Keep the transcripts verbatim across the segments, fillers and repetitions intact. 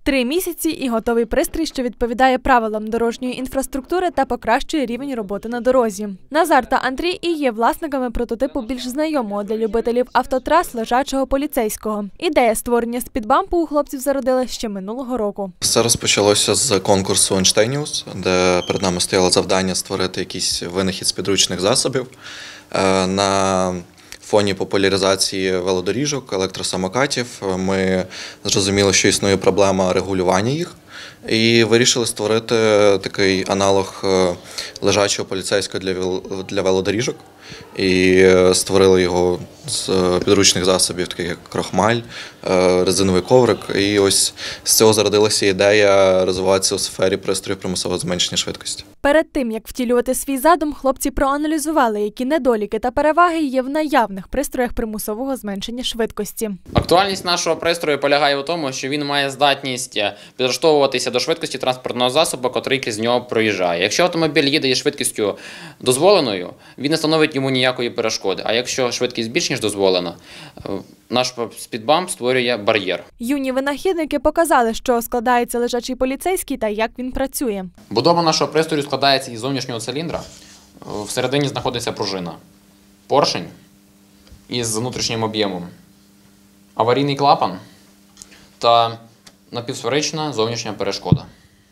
Три місяці і готовий пристрій, що відповідає правилам дорожньої інфраструктури та покращує рівень роботи на дорозі. Назар та Андрій і є власниками прототипу більш знайомого для любителів автотрас лежачого поліцейського. Ідея створення спідбампу у хлопців зародилась ще минулого року. Все розпочалося з конкурсу «Ейнштейніус», де перед нами стояло завдання створити якийсь винахід з підручних засобів. На фоні популяризації велодоріжок, електросамокатів ми зрозуміли, що існує проблема регулювання їх, і вирішили створити такий аналог лежачого поліцейського для велодоріжок. І створили його з підручних засобів, таких як крохмаль, резиновий коврик. І ось з цього зародилася ідея розвиватися у сфері пристроїв примусового зменшення швидкості. Перед тим, як втілювати свій задум, хлопці проаналізували, які недоліки та переваги є в наявних пристроях примусового зменшення швидкості. Актуальність нашого пристрою полягає у тому, що він має здатність підлаштовуватися до швидкості транспортного засобу, котрий крізь нього проїжджає. Якщо автомобіль їде із швидкістю дозволеною, він не становить йому ніякої перешкоди. А якщо швидкість більш ніж дозволена, наш спідбамп створює бар'єр. Юні винахідники показали, що складається лежачий поліцейський та як він працює. Будова нашого пристрою складається із зовнішнього циліндра. Всередині знаходиться пружина, поршень із внутрішнім об'ємом, аварійний клапан та напівсферична зовнішня перешкода.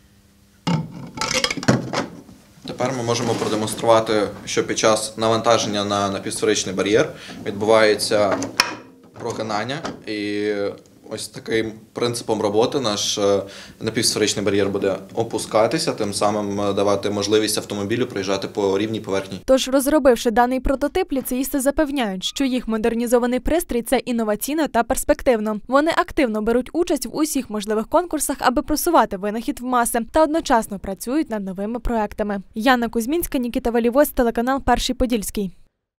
Тепер ми можемо продемонструвати, що під час навантаження на напівсферичний бар'єр відбувається прогинання, і ось таким принципом роботи наш напівсферичний бар'єр буде опускатися, тим самим давати можливість автомобілю проїжджати по рівній поверхні. Тож, розробивши даний прототип, ліцеїсти запевняють, що їх модернізований пристрій – це інноваційно та перспективно. Вони активно беруть участь в усіх можливих конкурсах, аби просувати винахід в маси, та одночасно працюють над новими проектами. Яна Кузьмінська, Нікіта Валівось, телеканал «Перший Подільський».